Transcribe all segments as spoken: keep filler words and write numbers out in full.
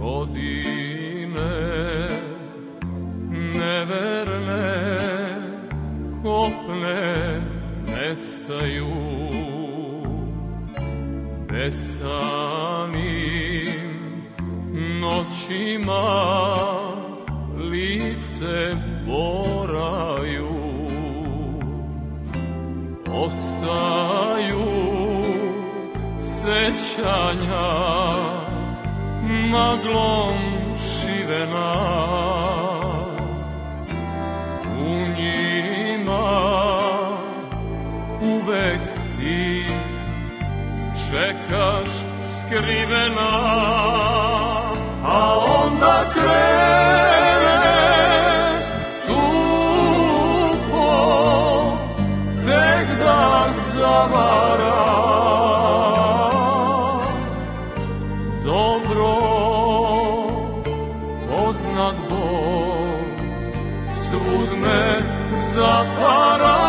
godine neverne kopne nestaju, besanim noćima lice boraju, ostaju sećanja maglom šivena, u njima uvek ti čekaš skrivena, a onda krene tupo tek da zavara. Dobro poznat Bog svud me zapara,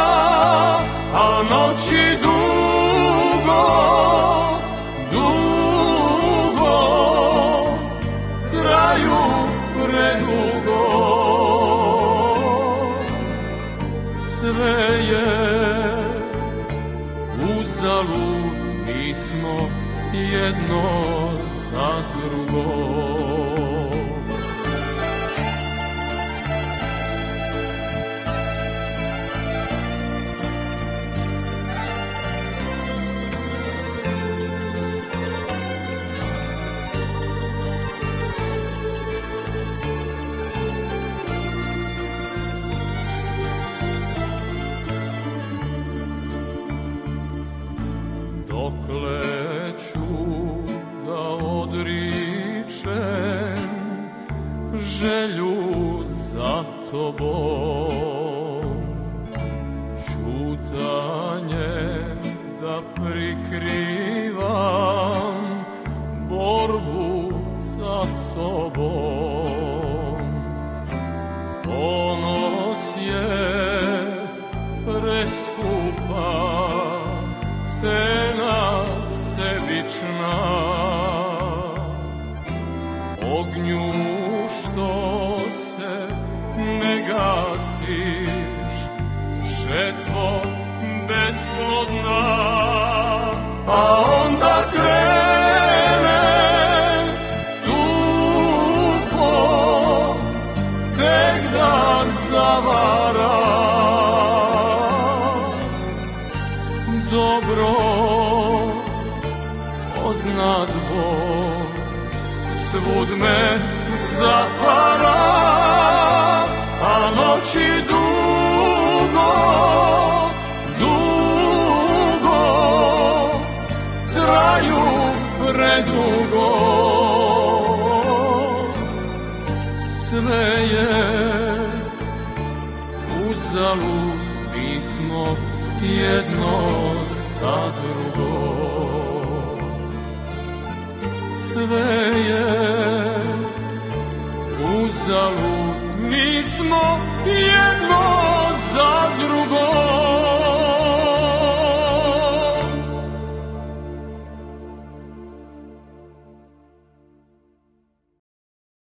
a noći dugo, dugo traju predugo. Sve je uzalud, nismo jedno za drugo. Dokle ću da odričem želju za tobom, ćutanje da prikrivam borbu sa sobom. Ponos je preskupa cena sebična, ognju što se ne gasiš, žetvo besplodna, a onda krene tupo tek da zavara. Dobro poznat Bog svud me zapara, a noći dugo, dugo traju predugo. Sve je uzalud, nismo jedno za drugo. Sve je uzalud, nismo jedno za drugo.